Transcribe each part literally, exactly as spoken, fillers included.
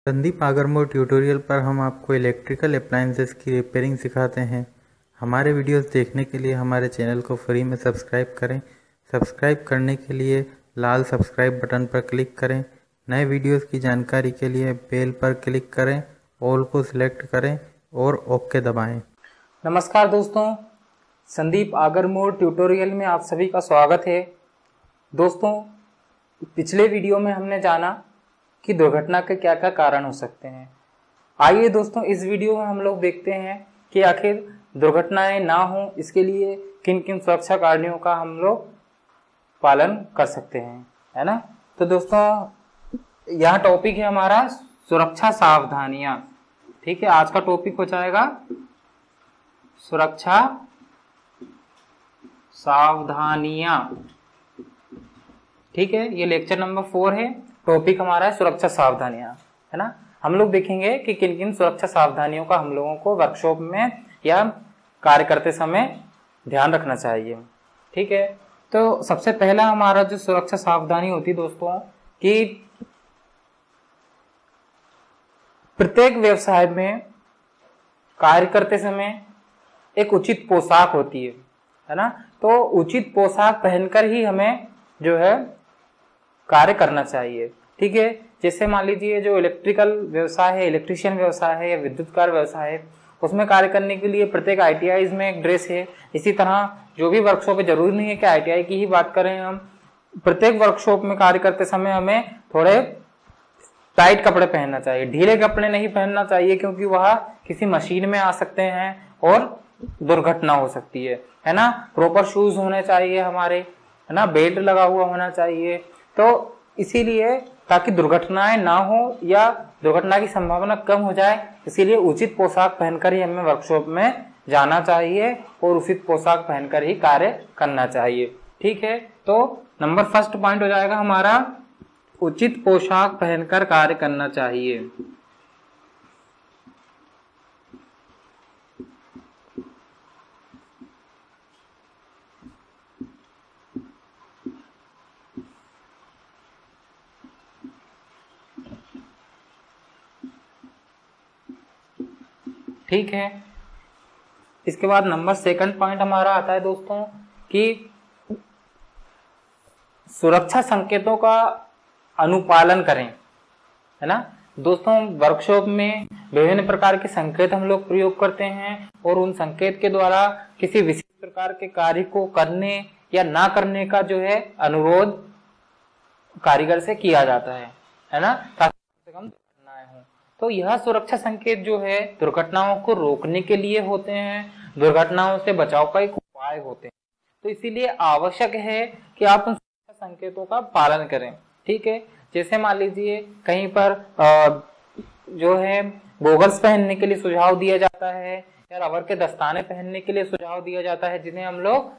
Sandeep आगरमोर tutorial पर हम आपको इलेक्ट्रिकल अप्लायंसेस की रिपेयरिंग सिखाते हैं। हमारे वीडियोस देखने के लिए हमारे चैनल को फ्री में सब्सक्राइब करें। सब्सक्राइब करने के लिए लाल सब्सक्राइब बटन पर क्लिक करें। नए वीडियोस की जानकारी के लिए बेल पर क्लिक करें, ऑल को सिलेक्ट करें और ओके दबाएं। नमस्कार दोस्तों, संदीप आगरमोर ट्यूटोरियल में आप सभी का स्वागत है। दोस्तों, पिछले वीडियो में हमने जाना कि दुर्घटना के क्या क्या कारण हो सकते हैं। आइए दोस्तों, इस वीडियो में हम लोग देखते हैं कि आखिर दुर्घटनाएं ना हो इसके लिए किन किन सुरक्षा कार्यों का हम लोग पालन कर सकते हैं, है ना। तो दोस्तों, यह टॉपिक है हमारा सुरक्षा सावधानियां। ठीक है, आज का टॉपिक हो जाएगा सुरक्षा सावधानियां। ठीक है, ये लेक्चर नंबर फोर है। टॉपिक हमारा है सुरक्षा सावधानियां, है ना। हम लोग देखेंगे कि किन किन सुरक्षा सावधानियों का हम लोगों को वर्कशॉप में या कार्य करते समय ध्यान रखना चाहिए। ठीक है, तो सबसे पहला हमारा जो सुरक्षा सावधानी होती है दोस्तों, कि प्रत्येक व्यवसाय में कार्य करते समय एक उचित पोशाक होती है, है ना। तो उचित पोशाक पहनकर ही हमें जो है कार्य करना चाहिए। ठीक है, जैसे मान लीजिए जो इलेक्ट्रिकल व्यवसाय है, इलेक्ट्रिशियन व्यवसाय है या विद्युत कार्य व्यवसाय है, उसमें कार्य करने के लिए प्रत्येक आईटीआईज में एक ड्रेस है। इसी तरह जो भी वर्कशॉप है, जरूरी नहीं है कि आईटीआई की ही बात करें हम, प्रत्येक वर्कशॉप में कार्य करते समय हमें थोड़े टाइट कपड़े पहनना चाहिए। ढीले कपड़े नहीं पहनना चाहिए, क्योंकि वह किसी मशीन में आ सकते हैं और दुर्घटना हो सकती है, है ना। प्रॉपर शूज होने चाहिए हमारे, है ना, बेल्ट लगा हुआ होना चाहिए। तो इसीलिए ताकि दुर्घटनाएं ना हो या दुर्घटना की संभावना कम हो जाए, इसीलिए उचित पोशाक पहनकर ही हमें वर्कशॉप में जाना चाहिए और उचित पोशाक पहनकर ही कार्य करना चाहिए। ठीक है, तो नंबर फर्स्ट पॉइंट हो जाएगा हमारा उचित पोशाक पहनकर कार्य करना चाहिए। ठीक है, इसके बाद नंबर सेकंड पॉइंट हमारा आता है दोस्तों कि सुरक्षा संकेतों का अनुपालन करें, है ना। दोस्तों, वर्कशॉप में विभिन्न प्रकार के संकेत हम लोग प्रयोग करते हैं और उन संकेत के द्वारा किसी विशेष प्रकार के कार्य को करने या ना करने का जो है अनुरोध कारीगर से किया जाता है, है ना, ताकि कम से कम दुर्घटनाएं हों। तो यह सुरक्षा संकेत जो है दुर्घटनाओं को रोकने के लिए होते हैं, दुर्घटनाओं से बचाव का एक उपाय होते हैं। तो इसीलिए आवश्यक है कि आप उन सुरक्षा संकेतों का पालन करें। ठीक है, जैसे मान लीजिए कहीं पर जो है गोगल्स पहनने के लिए सुझाव दिया जाता है या रबर के दस्ताने पहनने के लिए सुझाव दिया जाता है, जिन्हें हम लोग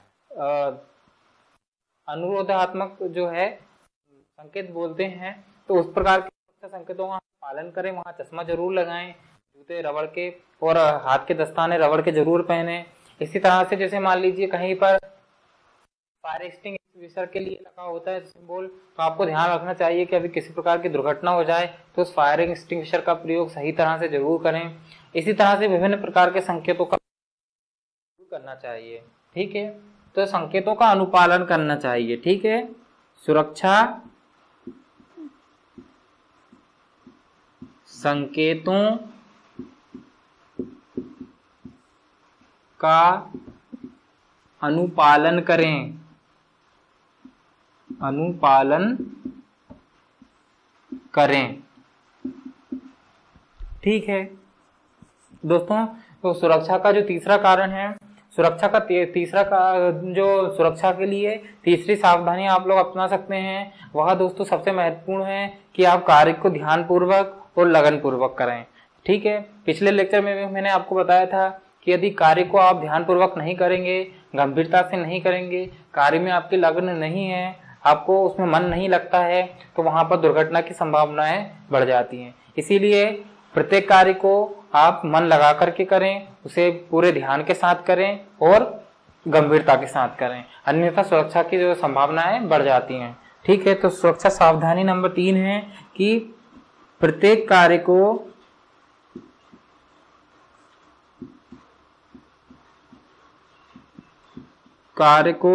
अनुरोधात्मक जो है संकेत बोलते हैं। तो उस प्रकार के संकेतों का पालन करें। वहां चश्मा जरूर लगाएं, जूते रबड़ के और हाथ के दस्ताने रबड़ के जरूर पहने। इसी तरह से जैसे मान लीजिए कहीं पर फायर एक्सटिंग्विशर के लिए लगा होता है सिंबल, तो आपको ध्यान रखना चाहिए कि अभी किसी प्रकार की दुर्घटना हो जाए तो उस फायर एक्सटिंग्विशर का प्रयोग सही तरह से जरूर करें। इसी तरह से विभिन्न प्रकार के संकेतों का करना चाहिए। ठीक है, तो संकेतों का अनुपालन करना चाहिए। ठीक है, सुरक्षा संकेतों का अनुपालन करें, अनुपालन करें। ठीक है दोस्तों, तो सुरक्षा का जो तीसरा कारण है, सुरक्षा का तीसरा का जो सुरक्षा के लिए तीसरी सावधानी आप लोग अपना सकते हैं, वह दोस्तों सबसे महत्वपूर्ण है कि आप कार्य को ध्यान पूर्वक और लगन पूर्वक करें। ठीक है, पिछले लेक्चर में भी मैंने आपको बताया था कि यदि कार्य को आप ध्यान पूर्वक नहीं करेंगे, गंभीरता से नहीं करेंगे, कार्य में आपकी लगन नहीं है, आपको उसमें मन नहीं लगता है, तो वहां पर दुर्घटना की संभावनाएं बढ़ जाती हैं। इसीलिए प्रत्येक कार्य को आप मन लगा करके करें, उसे पूरे ध्यान के साथ करें और गंभीरता के साथ करें, अन्यथा सुरक्षा की जो संभावनाएं बढ़ जाती हैं। ठीक है, तो सुरक्षा सावधानी नंबर तीन है कि प्रत्येक कार्य को कार्य को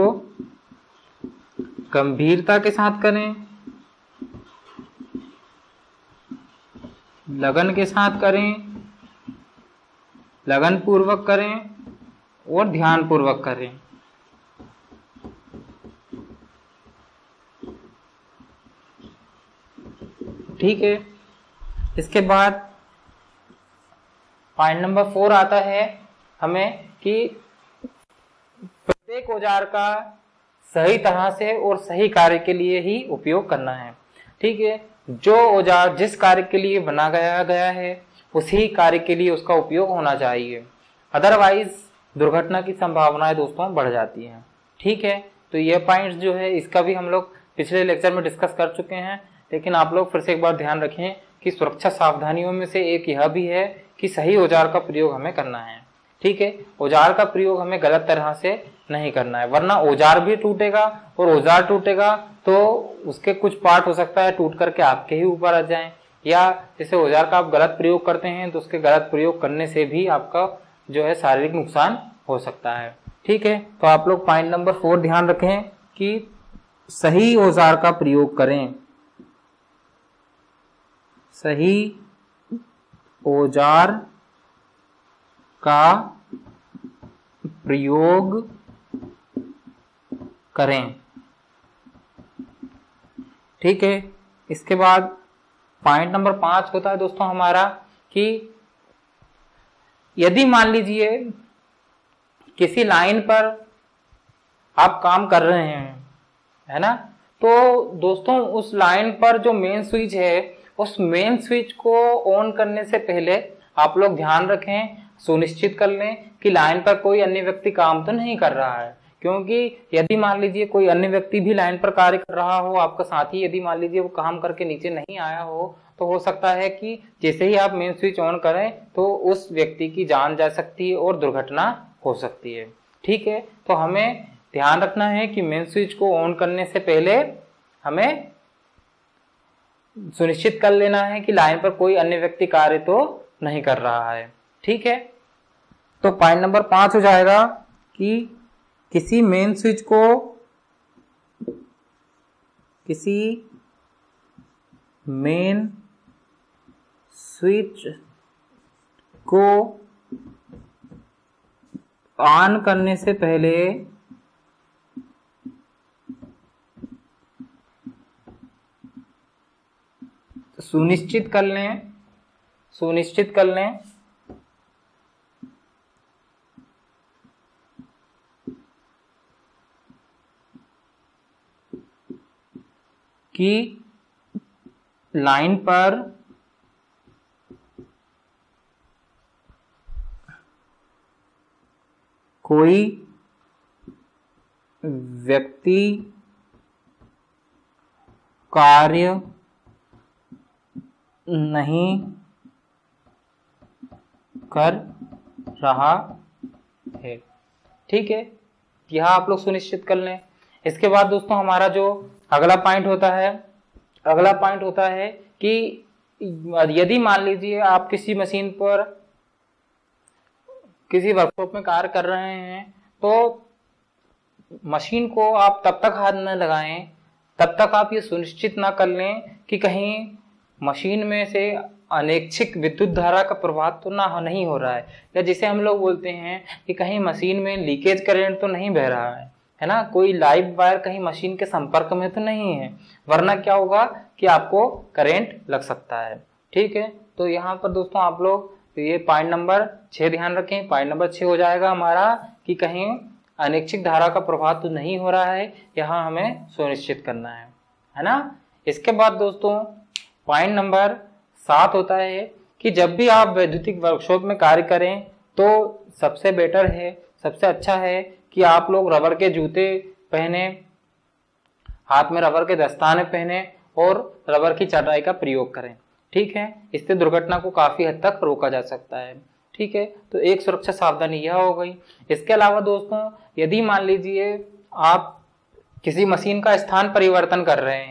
गंभीरता के साथ करें, लगन के साथ करें, लगन पूर्वक करें और ध्यान पूर्वक करें। ठीक है। इसके बाद पॉइंट नंबर फोर आता है हमें कि प्रत्येक औजार का सही तरह से और सही कार्य के लिए ही उपयोग करना है। ठीक है। जो औजार जिस कार्य के लिए बना गया गया है उसी कार्य के लिए उसका उपयोग होना चाहिए, अदरवाइज दुर्घटना की संभावनाएं दोस्तों बढ़ जाती हैं। ठीक है। तो यह पॉइंट्स जो है इसका भी हम लोग पिछले लेक्चर में डिस्कस कर चुके हैं, लेकिन आप लोग फिर से एक बार ध्यान रखें कि सुरक्षा सावधानियों में से एक यह भी है कि सही औजार का प्रयोग हमें करना है। ठीक है। औजार का प्रयोग हमें गलत तरह से नहीं करना है, वरना औजार भी टूटेगा और औजार टूटेगा तो उसके कुछ पार्ट हो सकता है टूट करके आपके ही ऊपर आ जाएं, या जैसे औजार का आप गलत प्रयोग करते हैं तो उसके गलत प्रयोग करने से भी आपका जो है शारीरिक नुकसान हो सकता है। ठीक है। तो आप लोग पॉइंट नंबर फोर ध्यान रखें कि सही औजार का प्रयोग करें, सही औजार का प्रयोग करें। ठीक है। इसके बाद पॉइंट नंबर पांच होता है दोस्तों हमारा कि यदि मान लीजिए किसी लाइन पर आप काम कर रहे हैं, है ना, तो दोस्तों उस लाइन पर जो मेन स्विच है उस मेन स्विच को ऑन करने से पहले आप लोग ध्यान रखें, सुनिश्चित कर लें कि लाइन पर कोई अन्य व्यक्ति काम तो नहीं कर रहा है। क्योंकि यदि मान लीजिए कोई अन्य व्यक्ति भी लाइन पर कार्य कर रहा हो, आपका साथी यदि मान लीजिए वो काम करके नीचे नहीं आया हो, तो हो सकता है कि जैसे ही आप मेन स्विच ऑन करें तो उस व्यक्ति की जान जा सकती है और दुर्घटना हो सकती है। ठीक है। तो हमें ध्यान रखना है कि मेन स्विच को ऑन करने से पहले हमें सुनिश्चित कर लेना है कि लाइन पर कोई अन्य व्यक्ति कार्य तो नहीं कर रहा है। ठीक है। तो पॉइंट नंबर पांच हो जाएगा कि किसी मेन स्विच को किसी मेन स्विच को ऑन करने से पहले सुनिश्चित कर लें सुनिश्चित कर लें कि लाइन पर कोई व्यक्ति कार्य नहीं कर रहा है। ठीक है। यह आप लोग सुनिश्चित कर लें। इसके बाद दोस्तों हमारा जो अगला पॉइंट होता है अगला पॉइंट होता है कि यदि मान लीजिए आप किसी मशीन पर किसी वर्कशॉप में कार्य कर रहे हैं तो मशीन को आप तब तक हाथ न लगाएं तब तक आप ये सुनिश्चित ना कर लें कि कहीं मशीन में से अनैच्छिक विद्युत धारा का प्रवाह तो ना हो नहीं हो रहा है, या जिसे हम लोग बोलते हैं कि कहीं मशीन में लीकेज करंट तो नहीं बह रहा है, है ना, कोई लाइव वायर कहीं मशीन के संपर्क में तो नहीं है, वरना क्या होगा कि आपको करंट लग सकता है। ठीक है। तो यहाँ पर दोस्तों आप लोग ये पॉइंट नंबर छह ध्यान रखें। पॉइंट नंबर छह हो जाएगा हमारा कि कहीं अनैच्छिक धारा का प्रवाह तो नहीं हो रहा है, यहाँ हमें सुनिश्चित करना है, है ना। इसके बाद दोस्तों पॉइंट नंबर सात होता है कि जब भी आप वैद्युतिक वर्कशॉप में कार्य करें तो सबसे बेटर है, सबसे अच्छा है कि आप लोग रबर के जूते पहने, हाथ में रबर के दस्ताने पहने और रबर की चटाई का प्रयोग करें। ठीक है। इससे दुर्घटना को काफी हद तक रोका जा सकता है। ठीक है। तो एक सुरक्षा सावधानी यह हो गई। इसके अलावा दोस्तों यदि मान लीजिए आप किसी मशीन का स्थान परिवर्तन कर रहे हैं,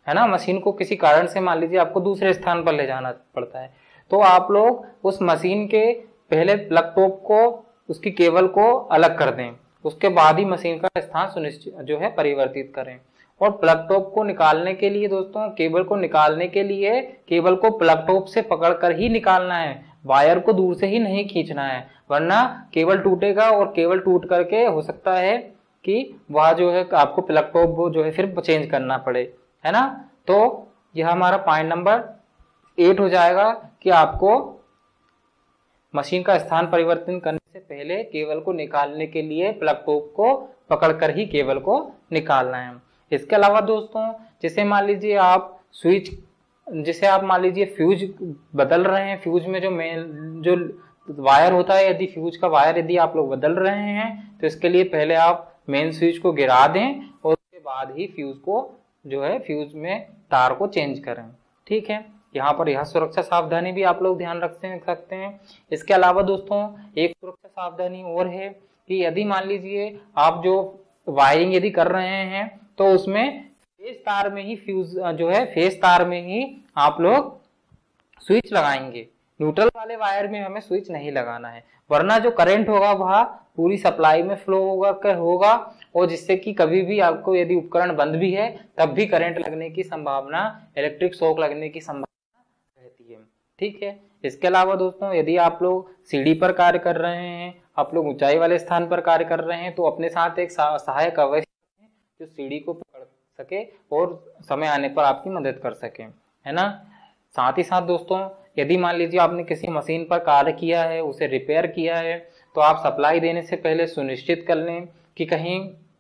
है ना, मशीन को किसी कारण से मान लीजिए आपको दूसरे स्थान पर ले जाना पड़ता है, तो आप लोग उस मशीन के पहले प्लग टॉप को, उसकी केबल को अलग कर दें, उसके बाद ही मशीन का स्थान सुनिश्चित जो है परिवर्तित करें। और प्लग टॉप को निकालने के लिए दोस्तों, केबल को निकालने के लिए केबल को प्लग टॉप से पकड़कर ही निकालना है, वायर को दूर से ही नहीं खींचना है, वरना केबल टूटेगा और केबल टूट करके हो सकता है कि वह जो है आपको प्लग टॉप वो जो है फिर चेंज करना पड़े, है ना। तो यह हमारा पॉइंट नंबर एट हो जाएगा कि आपको मशीन का स्थान परिवर्तन करने से पहले केबल को निकालने के लिए प्लग टॉप को पकड़कर ही केबल को निकालना है। इसके अलावा दोस्तों, जैसे मान लीजिए आप स्विच, जैसे आप मान लीजिए फ्यूज बदल रहे हैं, फ्यूज में जो मेन जो वायर होता है, यदि फ्यूज का वायर यदि आप लोग बदल रहे हैं तो इसके लिए पहले आप मेन स्विच को गिरा दें और उसके बाद ही फ्यूज को जो है फ्यूज में तार को चेंज करें, ठीक है। यहाँ पर यह सुरक्षा सावधानी भी आप लोग ध्यान रख सकते हैं। इसके अलावा दोस्तों एक सुरक्षा सावधानी और है कि यदि मान लीजिए आप जो वायरिंग यदि कर रहे हैं तो उसमें फेस तार में ही फ्यूज जो है फेस तार में ही आप लोग स्विच लगाएंगे, न्यूट्रल वाले वायर में हमें स्विच नहीं लगाना है, वरना जो करंट होगा वह पूरी सप्लाई में फ्लो होगा होगा और जिससे कि कभी भी आपको यदि उपकरण बंद भी है तब भी करंट लगने की संभावना, इलेक्ट्रिक शॉक लगने की संभावना रहती है, ठीक है। इसके अलावा दोस्तों यदि आप लोग सीढ़ी पर कार्य कर रहे हैं, आप लोग ऊंचाई वाले स्थान पर कार्य कर रहे हैं, तो अपने साथ एक सहायक अवश्य जो सीढ़ी को पकड़ सके और समय आने पर आपकी मदद कर सके, है ना। साथ ही साथ दोस्तों यदि मान लीजिए आपने किसी मशीन पर कार्य किया है, उसे रिपेयर किया है, तो आप सप्लाई देने से पहले सुनिश्चित कर लें कि कहीं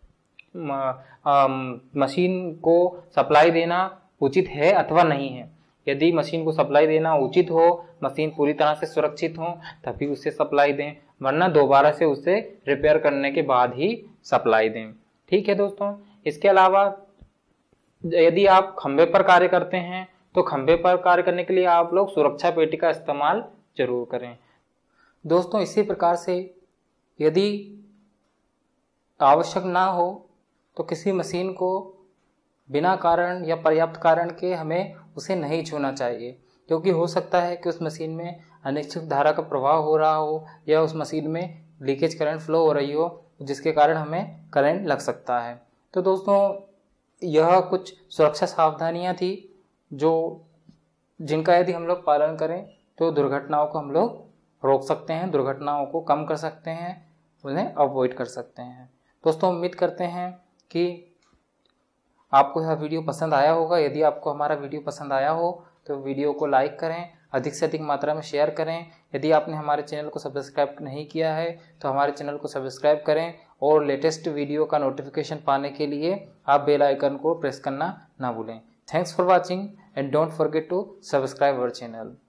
मशीन को सप्लाई देना उचित है अथवा नहीं है। यदि मशीन को सप्लाई देना उचित हो, मशीन पूरी तरह से सुरक्षित हो, तभी उसे सप्लाई दें, वरना दोबारा से उसे रिपेयर करने के बाद ही सप्लाई दें, ठीक है दोस्तों। इसके अलावा यदि आप खंभे पर कार्य करते हैं तो खंभे पर कार्य करने के लिए आप लोग सुरक्षा पेटी का इस्तेमाल जरूर करें। दोस्तों इसी प्रकार से यदि आवश्यक ना हो तो किसी मशीन को बिना कारण या पर्याप्त कारण के हमें उसे नहीं छूना चाहिए, क्योंकि हो सकता है कि उस मशीन में अनिश्चित धारा का प्रवाह हो रहा हो या उस मशीन में लीकेज करंट फ्लो हो रही हो, जिसके कारण हमें करंट लग सकता है। तो दोस्तों यह कुछ सुरक्षा सावधानियां थी जो जिनका यदि हम लोग पालन करें तो दुर्घटनाओं को हम लोग रोक सकते हैं, दुर्घटनाओं को कम कर सकते हैं, उन्हें अवॉइड कर सकते हैं। दोस्तों उम्मीद करते हैं कि आपको यह वीडियो पसंद आया होगा। यदि आपको हमारा वीडियो पसंद आया हो तो वीडियो को लाइक करें, अधिक से अधिक मात्रा में शेयर करें। यदि आपने हमारे चैनल को सब्सक्राइब नहीं किया है तो हमारे चैनल को सब्सक्राइब करें और लेटेस्ट वीडियो का नोटिफिकेशन पाने के लिए आप बेल आइकन को प्रेस करना ना भूलें। Thanks for watching and don't forget to subscribe our channel.